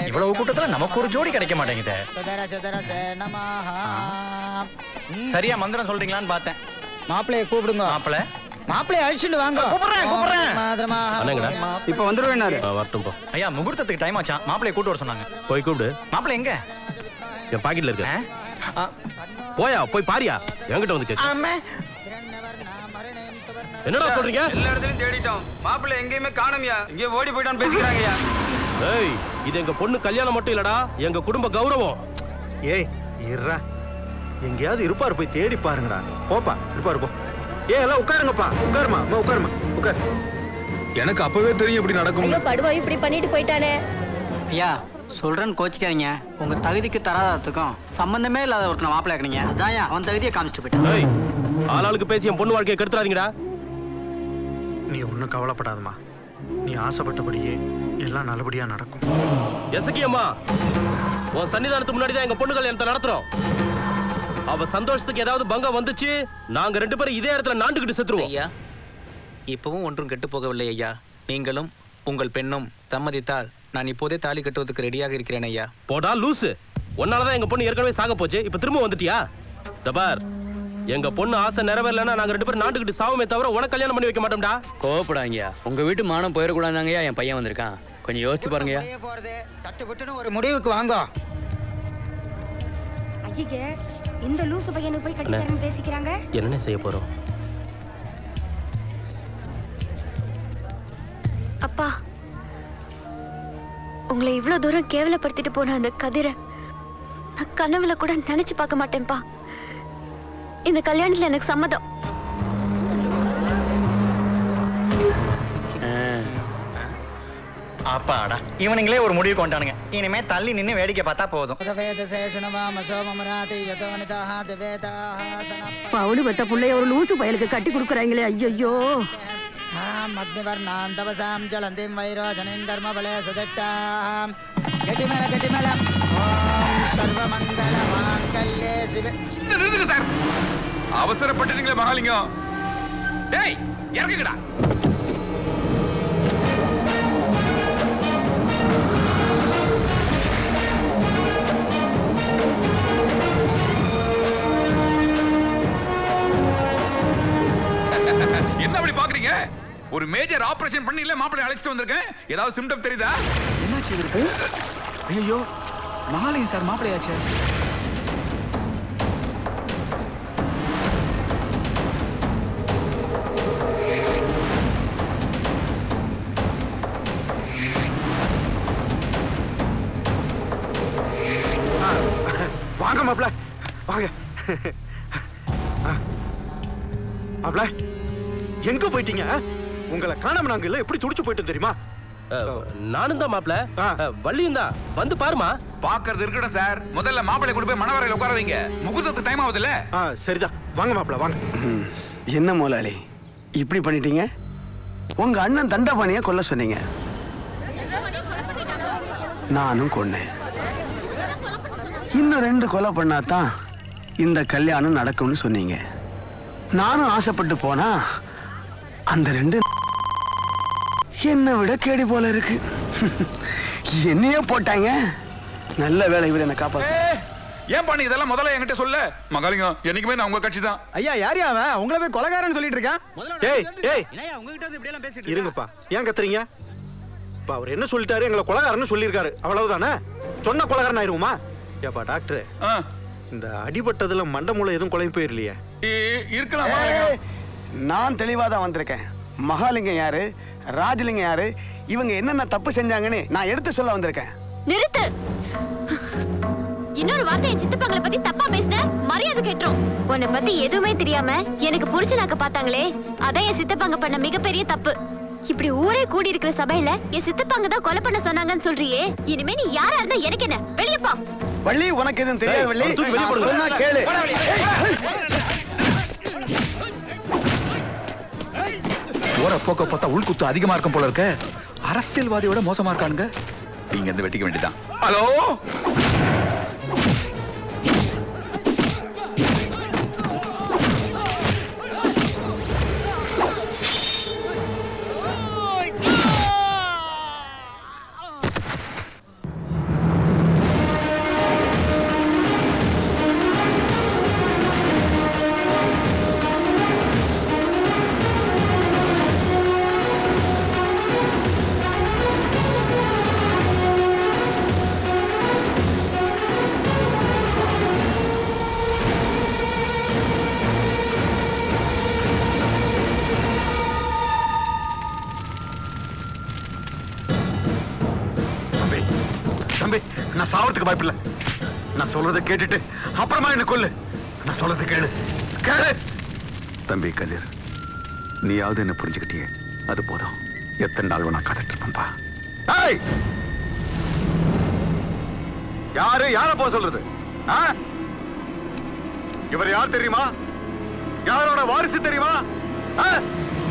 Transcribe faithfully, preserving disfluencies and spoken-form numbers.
இவ்வளவு கூட்டத்துல நமக்கு ஒரு ஜோடி கிடைக்க மாட்டேங்குதே. சரியா மந்திரம் சொல்றீங்களான்னு பார்த்தேன். மாப்பிளைய கூப்பிடுங்க. மாப்பிளை மாப்பிளைய அழிச்சுட்டு வாங்க. கூப்பிடுறேன் கூப்பிடுறேன். இப்ப வந்துருவேனாரு. வரட்டும் போ. ஐயா முகூர்த்தத்துக்கு டைம் ஆச்சா, மாப்பிளைய கூட்டு வர சொன்னாங்க. போய் கூப்பிடு. மாப்பிளை எங்க? என் பாக்கெட்ல இருக்கு. போயா போய் பாரியா. என்கிட்ட வந்து கேக்கு. என்னடா சொல்றீங்க? எல்லா இடத்துலயும் தேடிட்டோம், மாப்பிள்ளை எங்கேயுமே காணோம்யா. இங்கே ஓடி போயிட்டான்னு பேசிக்கிறாங்கய்யா. ஏய், இது எங்க பொண்ணு கல்யாணம் மட்டும் இல்லடா, எங்க குடும்ப கௌரவம். ஏய் இருடா, எங்கேயாவது இருப்பாரு, போய் தேடி பாருங்கடா. போப்பா, இருப்பாரு போ. ஏய் எல்லாம் உட்காருங்கப்பா, உட்காருமா உட்காருமா உட்காரு. எனக்கு அப்பவே தெரியும் இப்படி நடக்கும். படுவா இப்படி பண்ணிட்டு போயிட்டானே. ஐயா சொல்றேன்னு கோச்சிக்காதீங்க. உங்க தகுதிக்கு தராதத்துக்கும் சம்பந்தமே இல்லாத ஒருத்தனை மாப்பிள்ளை ஆக்குனீங்க. அதான் அவன் தகுதியை காமிச்சிட்டு போயிட்டான். ஏய், ஆளாளுக்கு பேசி என் பொண்ணு வாழ்க்கையை கெடுத்துறாதீங்கடா. நீ ஒன்றும் கவலைப்படாதம்மா, நீ ஆசைப்பட்டபடியே எல்லாம் நல்லபடியா நடக்கும். எசக்கியம்மா, உன் சன்னிதானத்துக்கு முன்னாடி தான் எங்க பொண்ணு கல்யாணத்தை நடத்துறோம். அவ சந்தோஷத்துக்கு ஏதாவது பங்கம் வந்துச்சு, நாங்க ரெண்டு பேரும் இதே இடத்துல நாண்டுகிட்டு செத்துருவோம். ஐயா, இப்பவும் ஒன்றும் கெட்டு போகவில்லை ஐயா. நீங்களும் உங்கள் பெண்ணும் சம்மதித்தால் நான் இப்போதே தாலி கட்டுவதற்கு ரெடியாக இருக்கிறேன் ஐயா. போடா லூசு, உன்னாலதான் எங்க பொண்ணு ஏற்கனவே சாக போச்சு, இப்ப திரும்ப வந்துட்டியா? தபார், எங்க பொண்ணு ஆசை நிறைவேறலன்னா நாங்க ரெண்டு பேரும் நாட்டுக்கிட்டு சாவமே தவிர உனக்கு கல்யாணம் பண்ணி வைக்க மாட்டோம்டா. கோவப்படாங்கயா, உங்க வீட்டு மானம் போயிடக்கூடாதாங்கய்யா என் பையன் வந்திருக்கான். கொஞ்சம் யோசிச்சு பாருங்கய்யா. சட்டுப்பட்டுன்னு ஒரு முடிவுக்கு வாங்க. ஐயே, இந்த லூசு பையனுக்கு போய் கட்டி தரேன்னு பேசிக்கிறாங்க. என்ன செய்ய போறோம்? அப்பா, உங்களை இவ்வளவு தூரம் கேவலப்படுத்திட்டு போன அந்த கதிரை நான் கனவுல கூட நினைச்சு பார்க்க மாட்டேன்பா. இந்த கல்யாணத்துல எனக்கு சம்மதம். அப்பாடா, இவனுங்களே ஒரு முடிவு கொண்டானுங்க. இனிமே தள்ளி நின்னு வேடிக்கை பார்த்தா போதும். பவுடு பத்த புள்ளைய ஒரு லூசு பயலுக்கு கட்டி கொடுக்குறாங்களே. ஐயோ, மத்னிவர்ணாம் தவசாம் ஜலந்திம் வைரோஜனின் தர்மபலே சுதட்டாம் கெட்டிமேல கெட்டிமேல ஓம் சர்வமங்கல மாங்கல்யே சிவ. நிறுத்துங்க சார், அவசரப்பட்டுட்டீங்களே மகாலிங்கம். டேய் இறங்குங்கடா. என்ன அப்படி பாக்குறீங்க? ஒரு மேஜர் ஆபரேஷன் பண்ணி இல்ல மாப்பிள்ளை அழைச்சிட்டு வந்திருக்கேன். ஏதாவது சிம்டம் தெரியுதா? என்னாச்சு இவருக்கு? ஐயோ, மகாலிங்க சார் மாப்பிள்ளையாச்சு. வாங்க மாப்பிள்ள, வாங்க. மாப்பிள்ள, எங்க போயிட்டீங்க? உங்களை காணாம நாங்க இல்ல எப்படி துடிச்சு போயிட்டோம் தெரியுமா? நானும் தான் மாப்பிள்ள, வள்ளியும் தான். வந்து பாருமா. பாக்குறது இருக்கட்டும் சார், முதல்ல மாப்பிள்ளை கொண்டு போய் மணவரையில உட்கார வைங்க. முகூர்த்தத்துக்கு டைம் ஆகுதுல்ல. சரிதான், வாங்க மாப்பிள்ள வாங்க. என்ன முதலாளி இப்படி பண்ணிட்டீங்க? உங்க அண்ணன் தண்டபாணியை கொல்ல சொன்னீங்க, நானும் கொன்னேன். இன்னும் ரெண்டு கொலை பண்ணாதான் இந்த கல்யாணம் நடக்கும்னு சொன்னீங்க. நானும் ஆசைப்பட்டு போனா அந்த ரெண்டு என்ன விட கேடி போல இருக்கு. என்னையே போட்டாங்க. நல்ல வேலை இவர் என்ன காப்பாத்து. ஏன் பண்ணி இதெல்லாம் முதல்ல என்கிட்ட சொல்ல. மகாலிங்கம், என்னைக்குமே நான் உங்க கட்சி தான். ஐயா, யார் அவன்? உங்களை போய் கொலைகாரன்னு சொல்லிட்டு இருக்கான். ஏய் ஏய், இருங்கப்பா, ஏன் கத்துறீங்க? இப்ப அவர் என்ன சொல்லிட்டாரு? எங்களை கொலைகாரன்னு சொல்லியிருக்காரு, அவ்வளவுதானே? சொன்ன கொலைகாரன் ஆயிருமா? ஏப்பா டாக்டர், இந்த அடிபட்டதுல மண்டமூளை எதுவும் குழம்பு போயிரலையே? இருக்கலாம். நான் தெளிவா தான் வந்திருக்கேன். மகாலிங்கம் யாரு, ராஜலிங்கம் யாரு, இவங்க என்னென்ன தப்பு செஞ்சாங்கன்னு நான் எடுத்து சொல்ல வந்திருக்கேன். நிறுத்து. இன்னொரு வார்த்தை என் சித்தப்பாங்களை பத்தி தப்பா பேசின மரியாதை கேட்டுரும். உன்னை பத்தி எதுவுமே தெரியாம எனக்கு புருஷனாக்க பார்த்தாங்களே, அதான் என் சித்தப்பாங்க பண்ண மிகப்பெரிய தப்பு. இப்படி ஊரே கூடி இருக்கிற சபையில என் சித்தப்பாங்க தான் கொலை பண்ண சொன்னாங்கன்னு சொல்றியே. இனிமே நீ யாரா இருந்தா எனக்கு என்ன? வெளியே போ. வள்ளி, உனக்கு எதுவும் தெரியாது வள்ளி, சொன்னா கேளு. போற போக்க பார்த்தா உள்குத்து அதிகமா இருக்கும் போல இருக்க. அரசியல்வாதியோட மோசமா இருக்கானுங்க. நீங்க இருந்து வெட்டிக்க வேண்டியதான். ஹலோ, நான் சாவறதுக்கு வாய்ப்பில்லை. நான் சொல்றதை கேட்டுட்டு அப்புறமா என்ன கொல்லு. நான் சொல்றதை கேளு கேளு. தம்பி கதிர், நீயாவது என்ன புரிஞ்சுக்கிட்டியே, அது போதும். எத்தனை நாள் நான் காத்துட்டு இருப்பேன்பா. யாரு யார போக சொல்றது? இவர் யார் தெரியுமா? யாரோட வாரிசு தெரியுமா?